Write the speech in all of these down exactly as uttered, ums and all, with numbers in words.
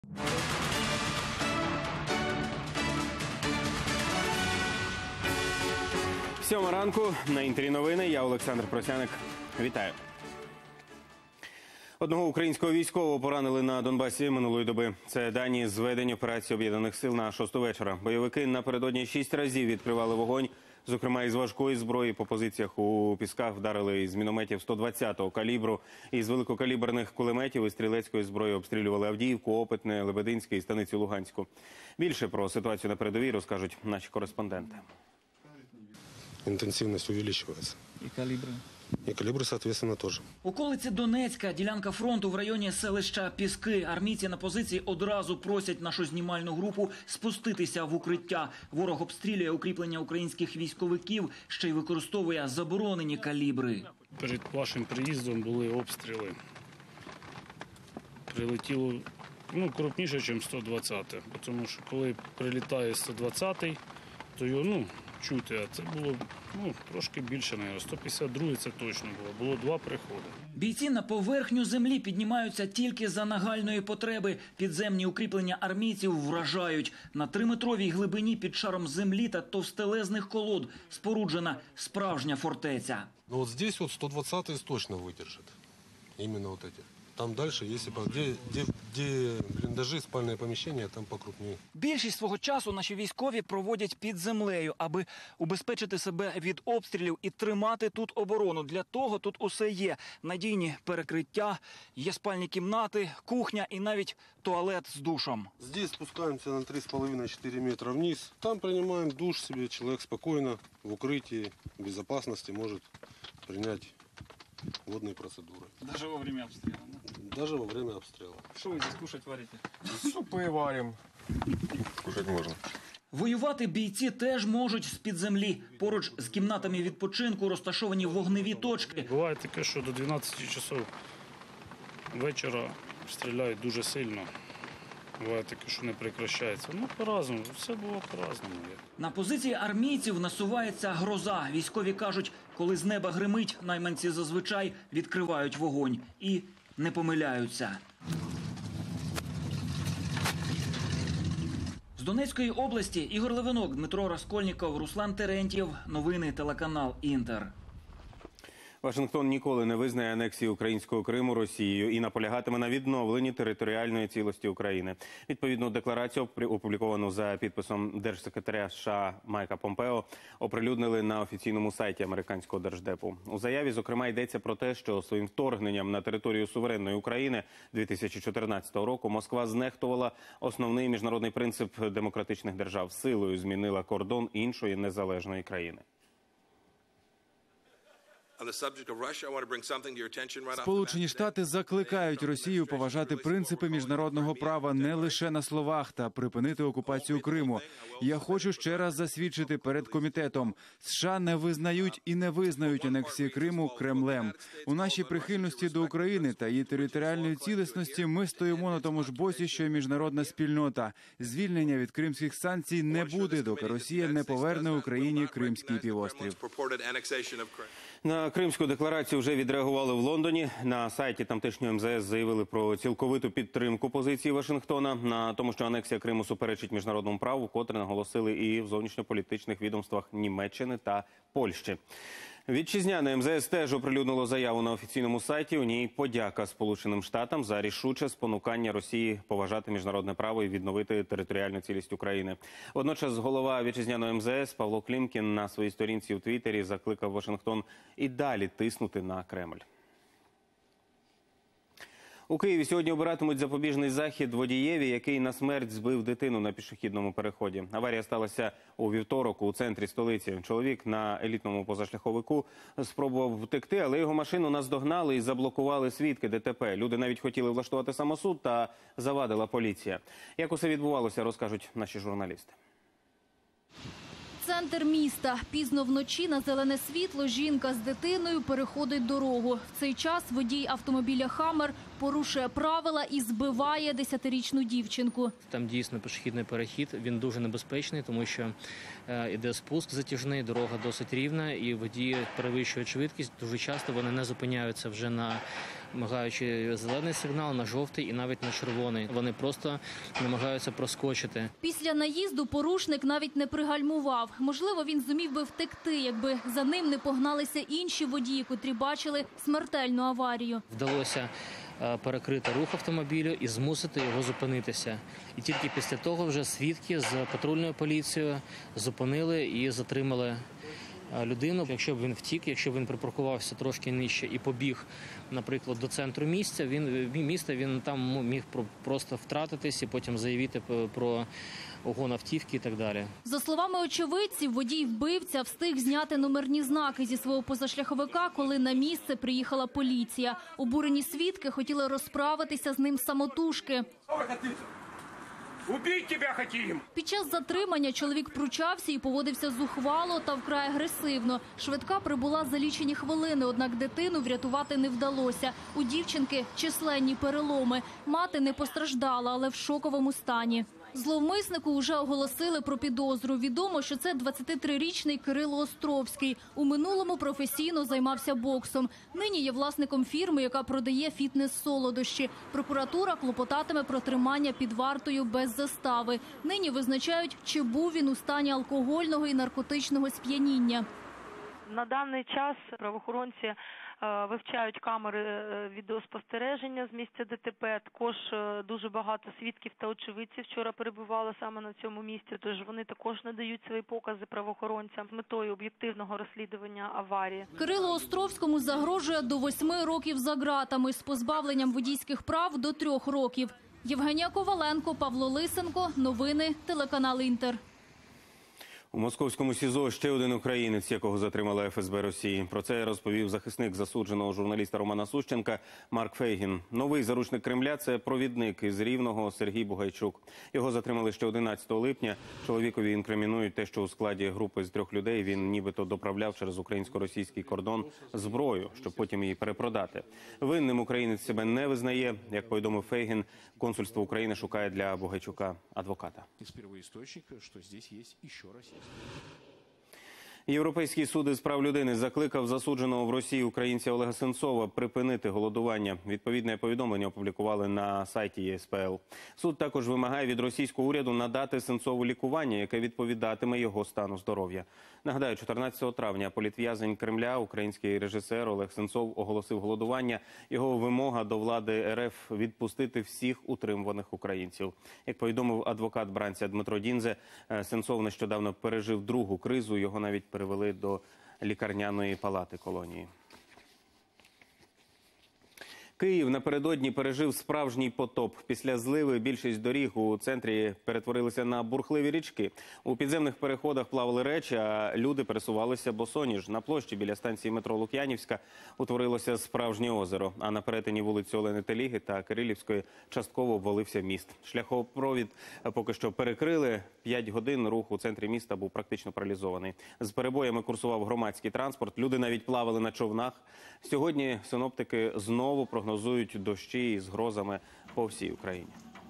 Сьома ранку, на Інтері новини, я Олександр Просяник. Вітаю. Одного українського військового поранили на Донбасі минулої доби. Це дані з ведення операції Об'єднаних сил на шосту вечора. Бойовики напередодні шість разів відкривали вогонь, зокрема із важкої зброї. По позиціях у Пісках вдарили із мінометів сто двадцятого калібру, із великокаліберних кулеметів і стрілецької зброї обстрілювали Авдіївку, Опитне, Лебединське і станицю Луганську. Більше про ситуацію на передовій розкажуть наші кореспонденти. Интенсивность увеличивается. И калибры? И калибры, соответственно, тоже. Околиці Донецька, ділянка фронту в районі селища Піски. Армійці на позиції одразу просять нашу знімальну групу спуститися в укриття. Ворог обстрілює укріплення українських військовиків, ще й використовує заборонені калібри. Перед вашим приїздом були обстріли. Прилетіло, ну, крупніше, ніж сто двадцяте. Тому що коли прилітає сто двадцятий, то його, ну, чути, а це було, ну, трошки більше, мабуть, сто п'ятдесят другий це точно було, було два приходи. Бійці на поверхню землі піднімаються тільки за нагальної потреби. Підземні укріплення армійців вражають. На триметровій глибині під шаром землі та товстелезних колод споруджена справжня фортеця. Ну вот здесь вот сто двадцатый точно выдержит. Именно вот эти. Там дальше, если по где, где, где блиндажи, спальные помещения, там покрупнее. Більшість свого часу наші військові проводять під землею, аби убезпечити себе від обстрілів і тримати тут оборону. Для того тут усе є. Надійні перекриття, є спальні кімнати, кухня і навіть туалет з душом. Здесь спускаемся на три с половиной — четыре метра вниз. Там принимаем душ себе, человек спокойно, в укрытии, в безопасности может принять водные процедуры. Даже во время обстрілу? Даже во время обстрела. Що ви здесь кушать варите? Супы варим. Кушать можно. Воювати бійці теж можуть з-під землі. Поруч з кімнатами відпочинку розташовані вогневі точки. Буває таке, що до дванадцяти часов вечора стріляють дуже сильно. Буває таке, що не прекращається. Ну, по-разному, все було по-разному. На позиції армійців насувається гроза. Військові кажуть, коли з неба гримить, найманці зазвичай відкривають вогонь. І не помиляються. З Донецької області Ігор Левинок, Дмитро Раскольніков, Руслан Терентьєв. Новини телеканал «Інтер». Вашингтон ніколи не визнає анексію українського Криму Росією і наполягатиме на відновленні територіальної цілості України. Відповідну декларацію, опубліковану за підписом держсекретаря США Майка Помпео, оприлюднили на офіційному сайті американського держдепу. У заяві, зокрема, йдеться про те, що своїм вторгненням на територію суверенної України дві тисячі чотирнадцятого року Москва знехтувала основний міжнародний принцип демократичних держав. Силою змінила кордон іншої незалежної країни. Сполучені Штати закликають Росію поважати принципи міжнародного права не лише на словах та припинити окупацію Криму. Я хочу ще раз засвідчити перед комітетом. США не визнають і не визнають анексії Криму Кремлем. У нашій прихильності до України та її територіальної цілісності ми стоїмо на тому ж боці, що й міжнародна спільнота. Звільнення від кримських санкцій не буде, доки Росія не поверне Україні Кримський півострів. На Кримську декларацію вже відреагували в Лондоні. На сайті тамтешнього ем зе ес заявили про цілковиту підтримку позиції Вашингтона на тому, що анексія Криму суперечить міжнародному праву, котре наголосили і в зовнішньополітичних відомствах Німеччини та Польщі. Вітчизняне ем зе ес теж оприлюднило заяву на офіційному сайті. У ній подяка Сполученим Штатам за рішуче спонукання Росії поважати міжнародне право і відновити територіальну цілість України. Водночас голова вітчизняного ем зе ес Павло Клімкін на своїй сторінці у Твіттері закликав Вашингтон і далі тиснути на Кремль. У Києві сьогодні обиратимуть запобіжний захід водієві, який на смерть збив дитину на пішохідному переході. Аварія сталася у вівторок у центрі столиці. Чоловік на елітному позашляховику спробував втекти, але його машину наздогнали і заблокували свідки де те пе. Люди навіть хотіли влаштувати самосуд, та завадила поліція. Як усе відбувалося, розкажуть наші журналісти. Центр міста. Пізно вночі на зелене світло жінка з дитиною переходить дорогу. В цей час водій автомобіля «Хаммер» порушує правила і збиває десятирічну дівчинку. Там дійсно пішохідний перехід, він дуже небезпечний, тому що е, іде спуск затяжний, дорога досить рівна і водії перевищують швидкість. Дуже часто вони не зупиняються вже на мигаючи зелений сигнал на жовтий і навіть на червоний. Вони просто намагаються проскочити. Після наїзду порушник навіть не пригальмував. Можливо, він зумів би втекти, якби за ним не погналися інші водії, котрі бачили смертельну аварію. Вдалося перекрити рух автомобілю і змусити його зупинитися. І тільки після того вже свідки з патрульною поліцією зупинили і затримали людину. Якщо б він втік, якщо б він припаркувався трошки нижче і побіг, наприклад, до центру місця, він міста, він там міг просто втратитись і потім заявити про угон автівки і так далі. За словами очевидців, водій-вбивця встиг зняти номерні знаки зі свого позашляховика, коли на місце приїхала поліція. Обурені свідки хотіли розправитися з ним самотужки. Убить тебя хотим! Під час затримання чоловік пручався і поводився зухвало та вкрай агресивно. Швидка прибула за лічені хвилини, однак дитину врятувати не вдалося. У дівчинки численні переломи. Мати не постраждала, але в шоковому стані. Зловмиснику вже оголосили про підозру. Відомо, що це двадцятитрирічний Кирило Островський. У минулому професійно займався боксом. Нині є власником фірми, яка продає фітнес-солодощі. Прокуратура клопотатиме про тримання під вартою без застави. Нині визначають, чи був він у стані алкогольного і наркотичного сп'яніння. На даний час правоохоронці вивчають камери відеоспостереження з місця ДТП. Також дуже багато свідків та очевидців вчора перебували саме на цьому місці, тож вони також надають свої покази правоохоронцям з метою об'єктивного розслідування аварії. Кирилу Островському загрожує до восьми років за ґратами з позбавленням водійських прав до трьох років. Євгенія Коваленко, Павло Лисенко. Новини, телеканал «Інтер». У московському СІЗО ще один українець, якого затримала еф ес бе Росії. Про це розповів захисник засудженого журналіста Романа Сущенка Марк Фейгін. Новий заручник Кремля – це провідник із Рівного Сергій Бугайчук. Його затримали ще одинадцятого липня. Чоловікові інкримінують те, що у складі групи з трьох людей він нібито доправляв через українсько-російський кордон зброю, щоб потім її перепродати. Винним українець себе не визнає. Як повідомив Фейгін, консульство України шукає для Бугайчука адвоката. Європейський суд із прав людини закликав засудженого в Росії українця Олега Сенцова припинити голодування. Відповідне повідомлення опублікували на сайті є ес пе ел. Суд також вимагає від російського уряду надати Сенцову лікування, яке відповідатиме його стану здоров'я. Нагадаю, чотирнадцятого травня політв'язень Кремля, український режисер Олег Сенцов оголосив голодування. Його вимога до влади ер еф – відпустити всіх утримуваних українців. Як повідомив адвокат бранця Дмитро Діндзе, Сенцов нещодавно пережив другу кризу, його навіть перевели до лікарняної палати колонії. Київ напередодні пережив справжній потоп. Після зливи більшість доріг у центрі перетворилися на бурхливі річки. У підземних переходах плавали речі, а люди пересувалися босоніж. На площі біля станції метро Лук'янівська утворилося справжнє озеро. А на перетині вулиці Олени Теліги та Кирилівської частково обвалився міст. Шляхопровід поки що перекрили. П'ять годин рух у центрі міста був практично паралізований. З перебоями курсував громадський транспорт. Люди навіть плавали на човнах. Сьогодні синоптики знову прогнозують дощі з грозами по всій Україні.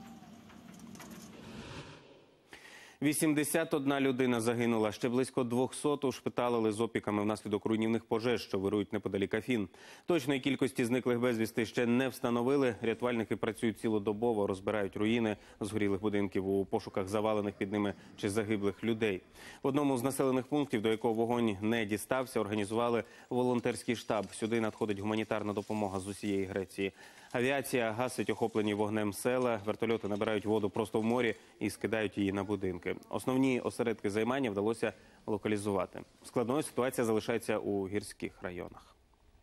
вісімдесят одна людина загинула, ще близько двохсот ушпиталили з опіками внаслідок руйнівних пожеж, що вирують неподалік Афін. Точної кількості зниклих безвісти ще не встановили. Рятувальники працюють цілодобово, розбирають руїни згорілих будинків у пошуках завалених під ними чи загиблих людей. В одному з населених пунктів, до якого вогонь не дістався, організували волонтерський штаб. Сюди надходить гуманітарна допомога з усієї Греції. Авіація гасить охоплені вогнем села, вертольоти набирають воду просто в морі і скидають її на будинки. Основні осередки займання вдалося локалізувати. Складною ситуація залишається у гірських районах.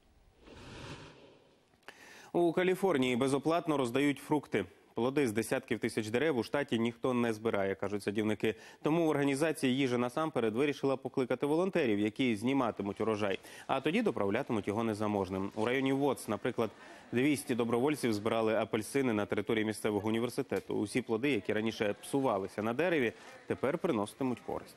У Каліфорнії безоплатно роздають фрукти. Плоди з десятків тисяч дерев у штаті ніхто не збирає, кажуть садівники. Тому організація «Їжа насамперед» вирішила покликати волонтерів, які зніматимуть урожай, а тоді доправлятимуть його незаможним. У районі Вотс, наприклад, двісті добровольців збирали апельсини на території місцевого університету. Усі плоди, які раніше псувалися на дереві, тепер приноситимуть користь.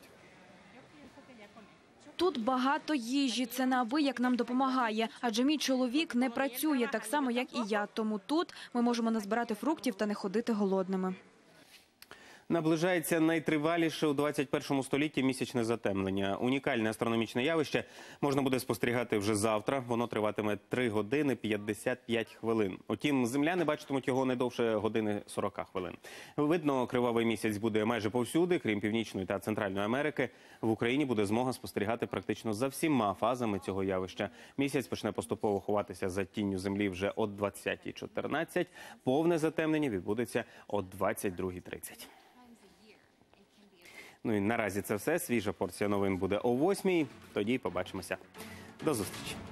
Тут багато їжі, це неабияк нам допомагає, адже мій чоловік не працює так само, як і я. Тому тут ми можемо назбирати фруктів та не ходити голодними. Наближається найтриваліше у двадцять першому столітті місячне затемнення. Унікальне астрономічне явище можна буде спостерігати вже завтра. Воно триватиме три години п'ятдесят п'ять хвилин. Утім, земляни бачитимуть його не довше години сорок хвилин. Видно, кривавий місяць буде майже повсюди, крім Північної та Центральної Америки. В Україні буде змога спостерігати практично за всіма фазами цього явища. Місяць почне поступово ховатися за тінню землі вже о двадцятій чотирнадцять. Повне затемнення відбудеться о двадцять другій тридцять. Ну і наразі це все. Свіжа порція новин буде о восьмій. Тоді побачимося. До зустрічі.